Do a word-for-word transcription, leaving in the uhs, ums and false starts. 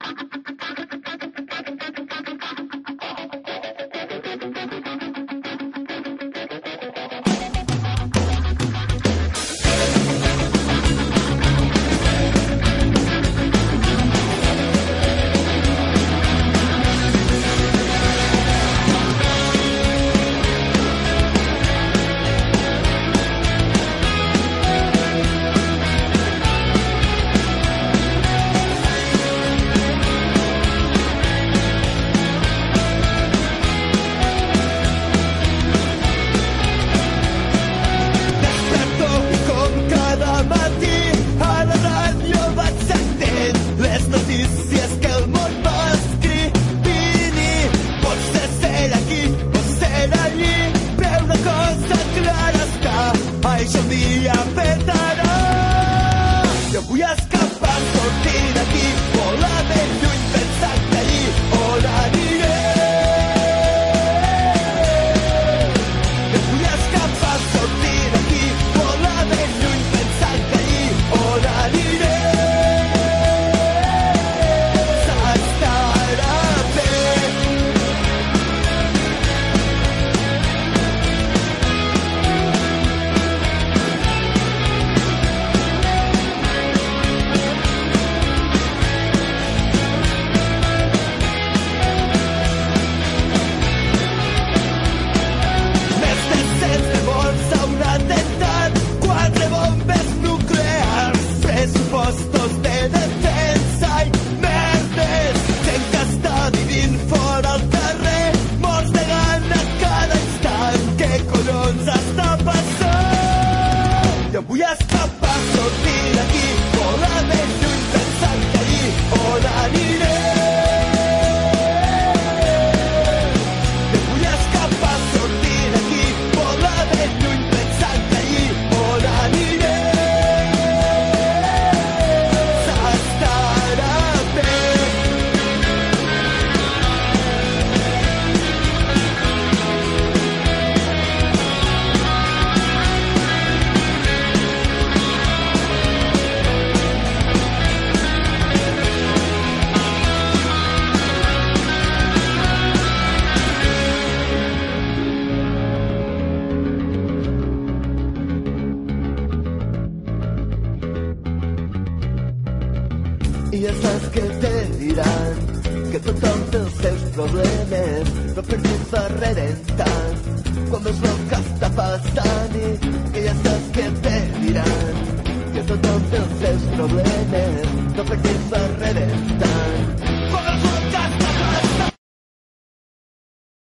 I ja saps que te diran que tothom té els seus problemes, però per tu fa redentant quan veus el que està passant. I que ja saps que te diran que tothom té els seus problemes, però per tu fa redentant.